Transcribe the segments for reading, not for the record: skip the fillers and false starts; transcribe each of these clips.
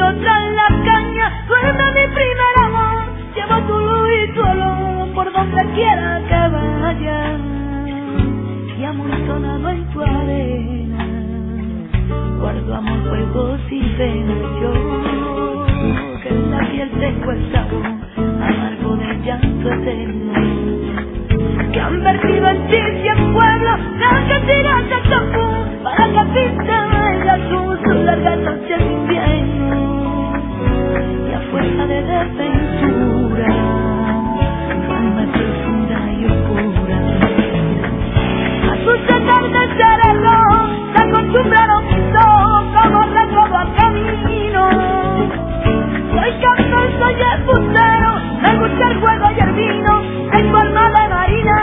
solo trae la caña. Duerme mi primer amor, lleva tu luz y tu olor por donde quiera que vaya. Y amontonado en tu arena guardo amor, juegos y penas. Yo que en la piel tengo el sabor amargo del llanto eterno, que han vertido en ti 100 pueblos, las tiras de campo para que pinten el azul su larga noche de invierno. Y a fuerza de desventura, alma profunda y oscura, a sus atardeceres rojos se acostumbraron mis ojos como recodo al camino. Soy cantor, soy embustero, me gusta el juego y el vino, tengo alma de marinero.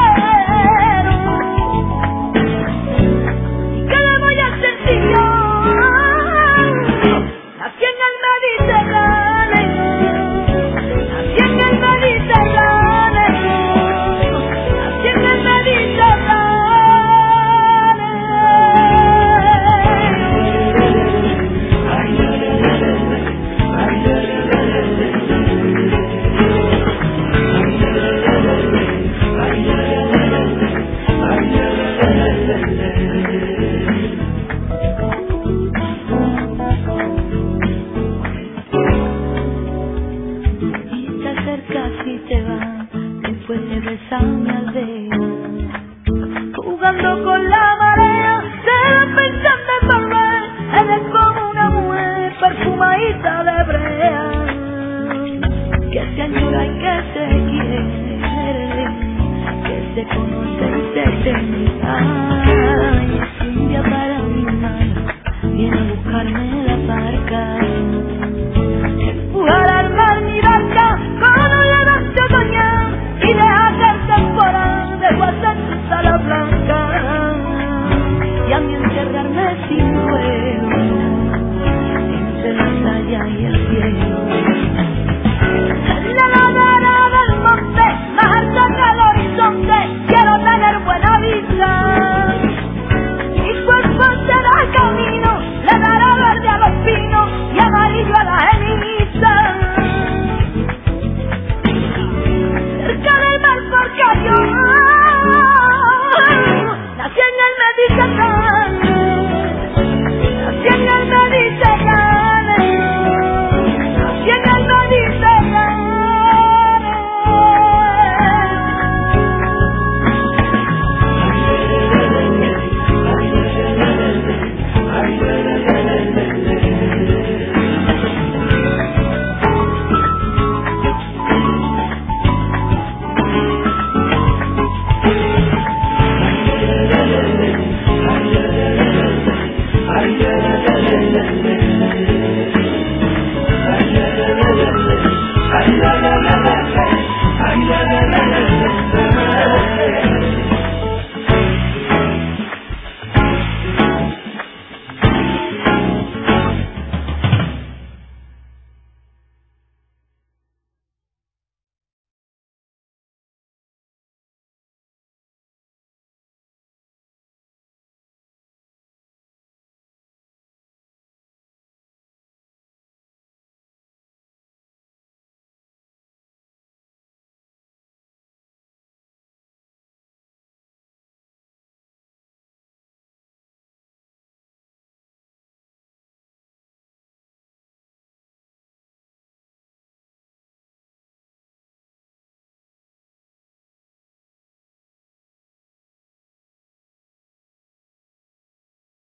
¿Y qué le voy a hacer yo? Nací en el Mediterráneo, nací en el Mediterráneo, nací en el Mediterráneo. Jugando con la marea, se va pensando en volver. Eres como una mujer perfumadita de brea, que se añora y que se quiere, que se conoce y se teme.